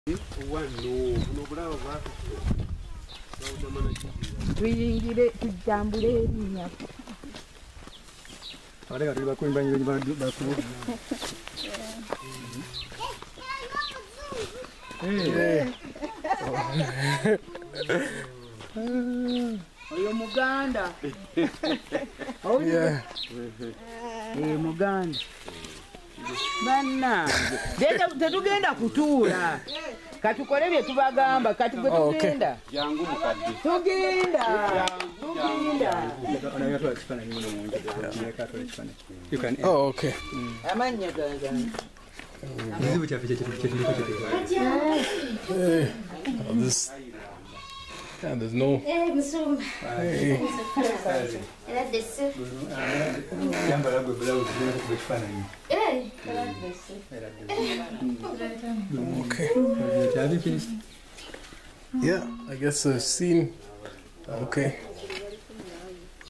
Tuyingire tujambule erinnya. Alega tuli bakwimba nyinyi bakubu. Oyo Muganda. Yeah. Muganda. Banna. Tetugenda kutuula. Katukole bye tubagamba kati gwe tugenda. Jangu mukadde. Tugenda. Oh, okay. Amanya gaga. This. Yeah, there's no. Okay. Yeah, I guess I've seen. Okay.